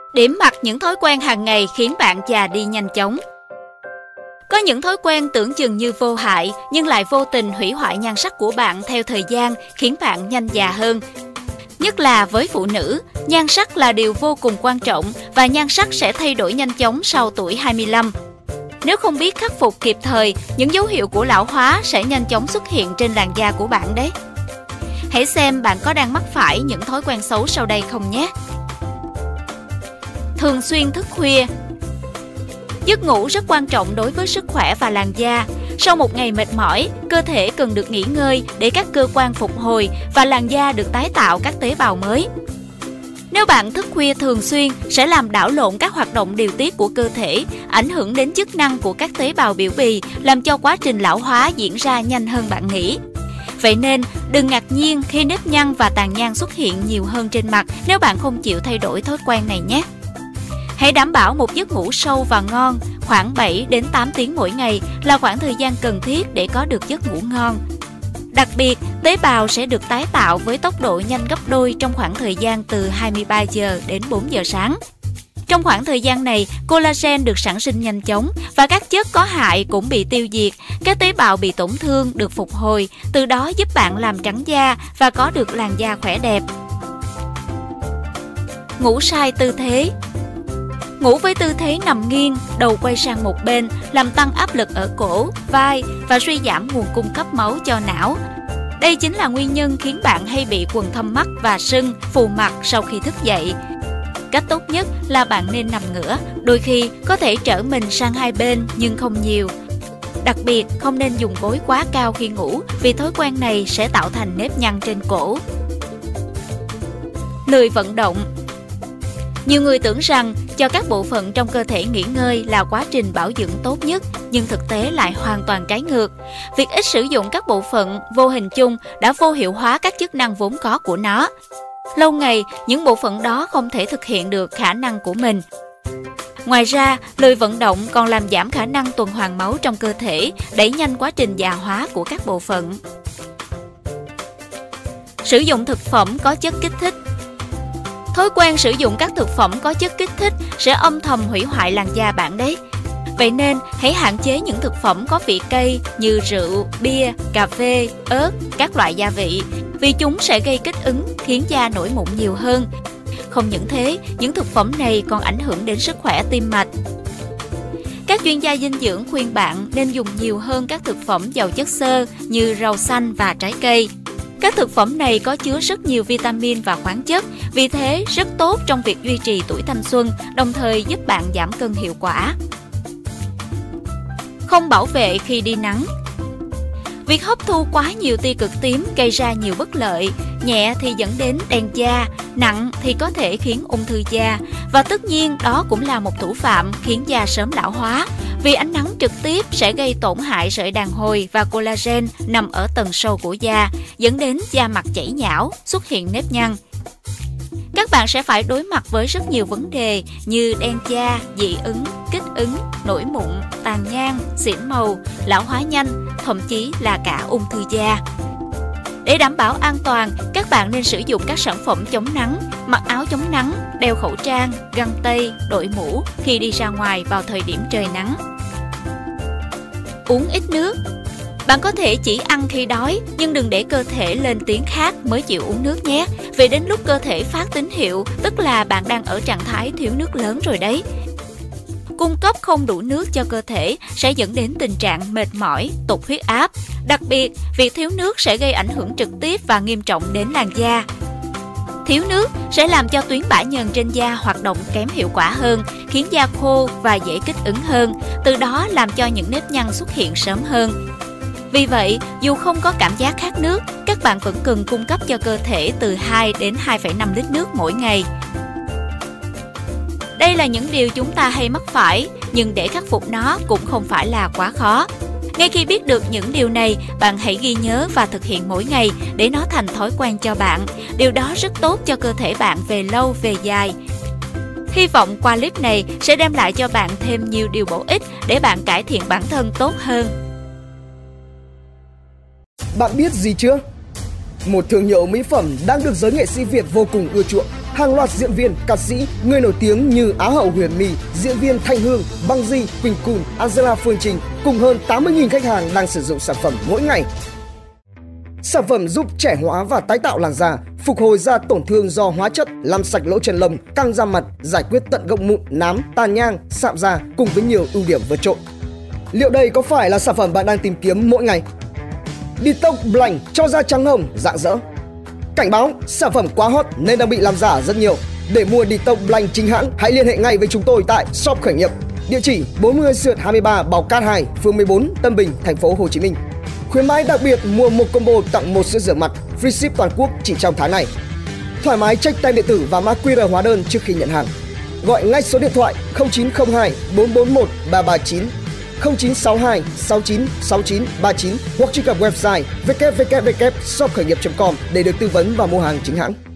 Điểm mặt những thói quen hàng ngày khiến bạn già đi nhanh chóng. Có những thói quen tưởng chừng như vô hại nhưng lại vô tình hủy hoại nhan sắc của bạn theo thời gian, khiến bạn nhanh già hơn. Nhất là với phụ nữ, nhan sắc là điều vô cùng quan trọng và nhan sắc sẽ thay đổi nhanh chóng sau tuổi 25. Nếu không biết khắc phục kịp thời, những dấu hiệu của lão hóa sẽ nhanh chóng xuất hiện trên làn da của bạn đấy. Hãy xem bạn có đang mắc phải những thói quen xấu sau đây không nhé. Thường xuyên thức khuya. Giấc ngủ rất quan trọng đối với sức khỏe và làn da. Sau một ngày mệt mỏi, cơ thể cần được nghỉ ngơi để các cơ quan phục hồi và làn da được tái tạo các tế bào mới. Nếu bạn thức khuya thường xuyên sẽ làm đảo lộn các hoạt động điều tiết của cơ thể, ảnh hưởng đến chức năng của các tế bào biểu bì, làm cho quá trình lão hóa diễn ra nhanh hơn bạn nghĩ. Vậy nên, đừng ngạc nhiên khi nếp nhăn và tàn nhang xuất hiện nhiều hơn trên mặt nếu bạn không chịu thay đổi thói quen này nhé. Hãy đảm bảo một giấc ngủ sâu và ngon, khoảng 7 đến 8 tiếng mỗi ngày là khoảng thời gian cần thiết để có được giấc ngủ ngon. Đặc biệt, tế bào sẽ được tái tạo với tốc độ nhanh gấp đôi trong khoảng thời gian từ 23 giờ đến 4 giờ sáng. Trong khoảng thời gian này, collagen được sản sinh nhanh chóng và các chất có hại cũng bị tiêu diệt, các tế bào bị tổn thương được phục hồi, từ đó giúp bạn làm trắng da và có được làn da khỏe đẹp. Ngủ sai tư thế. Ngủ với tư thế nằm nghiêng, đầu quay sang một bên, làm tăng áp lực ở cổ, vai và suy giảm nguồn cung cấp máu cho não. Đây chính là nguyên nhân khiến bạn hay bị quầng thâm mắt và sưng, phù mặt sau khi thức dậy. Cách tốt nhất là bạn nên nằm ngửa, đôi khi có thể trở mình sang hai bên nhưng không nhiều. Đặc biệt không nên dùng gối quá cao khi ngủ vì thói quen này sẽ tạo thành nếp nhăn trên cổ. Lười vận động. Nhiều người tưởng rằng cho các bộ phận trong cơ thể nghỉ ngơi là quá trình bảo dưỡng tốt nhất, nhưng thực tế lại hoàn toàn trái ngược. Việc ít sử dụng các bộ phận vô hình chung đã vô hiệu hóa các chức năng vốn có của nó. Lâu ngày, những bộ phận đó không thể thực hiện được khả năng của mình. Ngoài ra, lười vận động còn làm giảm khả năng tuần hoàn máu trong cơ thể, đẩy nhanh quá trình già hóa của các bộ phận. Sử dụng thực phẩm có chất kích thích. Thói quen sử dụng các thực phẩm có chất kích thích sẽ âm thầm hủy hoại làn da bạn đấy. Vậy nên, hãy hạn chế những thực phẩm có vị cay như rượu, bia, cà phê, ớt, các loại gia vị, vì chúng sẽ gây kích ứng, khiến da nổi mụn nhiều hơn. Không những thế, những thực phẩm này còn ảnh hưởng đến sức khỏe tim mạch. Các chuyên gia dinh dưỡng khuyên bạn nên dùng nhiều hơn các thực phẩm giàu chất xơ như rau xanh và trái cây. Các thực phẩm này có chứa rất nhiều vitamin và khoáng chất, vì thế rất tốt trong việc duy trì tuổi thanh xuân, đồng thời giúp bạn giảm cân hiệu quả. Không bảo vệ khi đi nắng. Việc hấp thu quá nhiều tia cực tím gây ra nhiều bất lợi, nhẹ thì dẫn đến đen da, nặng thì có thể khiến ung thư da, và tất nhiên đó cũng là một thủ phạm khiến da sớm lão hóa, vì ánh nắng trực tiếp sẽ gây tổn hại sợi đàn hồi và collagen nằm ở tầng sâu của da, dẫn đến da mặt chảy nhão, xuất hiện nếp nhăn. Các bạn sẽ phải đối mặt với rất nhiều vấn đề như đen da, dị ứng, kích ứng, nổi mụn, tàn nhang, xỉn màu, lão hóa nhanh, thậm chí là cả ung thư da. Để đảm bảo an toàn, các bạn nên sử dụng các sản phẩm chống nắng, mặc áo chống nắng, đeo khẩu trang, găng tay, đội mũ khi đi ra ngoài vào thời điểm trời nắng. Uống ít nước. Bạn có thể chỉ ăn khi đói, nhưng đừng để cơ thể lên tiếng khát mới chịu uống nước nhé. Vì đến lúc cơ thể phát tín hiệu, tức là bạn đang ở trạng thái thiếu nước lớn rồi đấy. Cung cấp không đủ nước cho cơ thể sẽ dẫn đến tình trạng mệt mỏi, tụt huyết áp. Đặc biệt, việc thiếu nước sẽ gây ảnh hưởng trực tiếp và nghiêm trọng đến làn da. Thiếu nước sẽ làm cho tuyến bã nhờn trên da hoạt động kém hiệu quả hơn, khiến da khô và dễ kích ứng hơn, từ đó làm cho những nếp nhăn xuất hiện sớm hơn. Vì vậy, dù không có cảm giác khát nước, các bạn vẫn cần cung cấp cho cơ thể từ 2 đến 2,5 lít nước mỗi ngày. Đây là những điều chúng ta hay mắc phải, nhưng để khắc phục nó cũng không phải là quá khó. Ngay khi biết được những điều này, bạn hãy ghi nhớ và thực hiện mỗi ngày để nó thành thói quen cho bạn. Điều đó rất tốt cho cơ thể bạn về lâu về dài. Hy vọng qua clip này sẽ đem lại cho bạn thêm nhiều điều bổ ích để bạn cải thiện bản thân tốt hơn. Bạn biết gì chưa? Một thương hiệu mỹ phẩm đang được giới nghệ sĩ Việt vô cùng ưa chuộng, hàng loạt diễn viên, ca sĩ, người nổi tiếng như Á hậu Huyền My, diễn viên Thanh Hương, Băng Di, Quỳnh Cùn, Angela Phương Trinh cùng hơn 80.000 khách hàng đang sử dụng sản phẩm mỗi ngày. Sản phẩm giúp trẻ hóa và tái tạo làn da, phục hồi da tổn thương do hóa chất, làm sạch lỗ chân lông, căng da mặt, giải quyết tận gốc mụn, nám, tàn nhang, sạm da cùng với nhiều ưu điểm vượt trội. Liệu đây có phải là sản phẩm bạn đang tìm kiếm mỗi ngày? Detox Blank cho da trắng hồng, rạng rỡ. Cảnh báo, sản phẩm quá hot nên đang bị làm giả rất nhiều. Để mua Detox Blank chính hãng, hãy liên hệ ngay với chúng tôi tại shop khởi nghiệp. Địa chỉ 40/23 Bảo Cát 2, phường 14, Tân Bình, thành phố Hồ Chí Minh. Khuyến mãi đặc biệt mua một combo tặng một sữa rửa mặt, free ship toàn quốc chỉ trong tháng này. Thoải mái check tem điện tử và mã QR hóa đơn trước khi nhận hàng. Gọi ngay số điện thoại 0902 441 339, 0962 69 69 39 hoặc truy cập website www.shopkhởi nghiệp.com để được tư vấn và mua hàng chính hãng.